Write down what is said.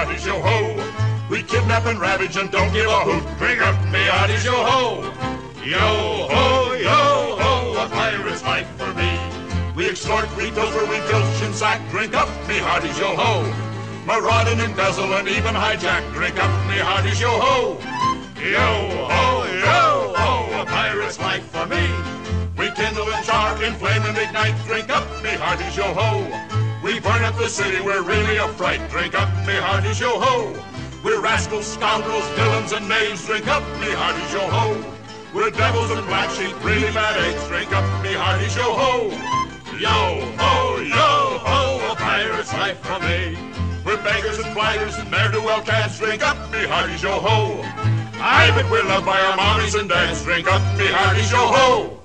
hearties, yo ho. We kidnap and ravage and don't give a hoot. Drink up, me hearties, yo ho. Yo ho, a pirate's life for me. We extort, we pilfer, we filch and sack. Drink up, me hearties, yo ho. Maraud and embezzle and even hijack. Drink up, me hearties, yo ho. Yo ho, a pirate's life for me. We kindle and char, inflame and ignite. Drink up, me hearties, yo ho. We burn up the city, we're really a fright. Drink up, me hearties, yo ho. We're rascals, scoundrels, villains and knaves. Drink up, me hearties, yo ho. We're devils and black sheep, really bad eggs. Drink up, me hearties, yo ho. Yo ho, a pirate's life for me. We're beggars and blighters and ne'er-do-well cats. Drink up, me hearties, yo ho. Aye, but we're loved by our mommies and dads. Drink up, me hearties, yo ho.